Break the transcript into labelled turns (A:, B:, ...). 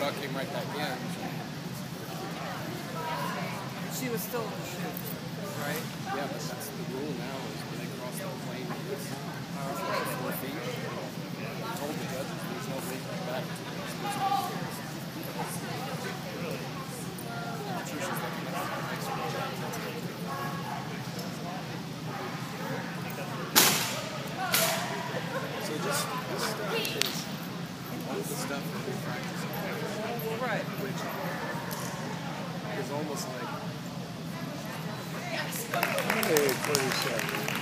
A: buck came right back in.
B: She was still in the chute, right?
A: Yeah, but that's the rule now is when they cross the plane, it's 4 feet. I told the judges there's no leap back to this. Patricia's looking at the next one. So just this stuff is all the stuff that we practice on.
B: Right.
A: Which is almost like
C: Hey, 27.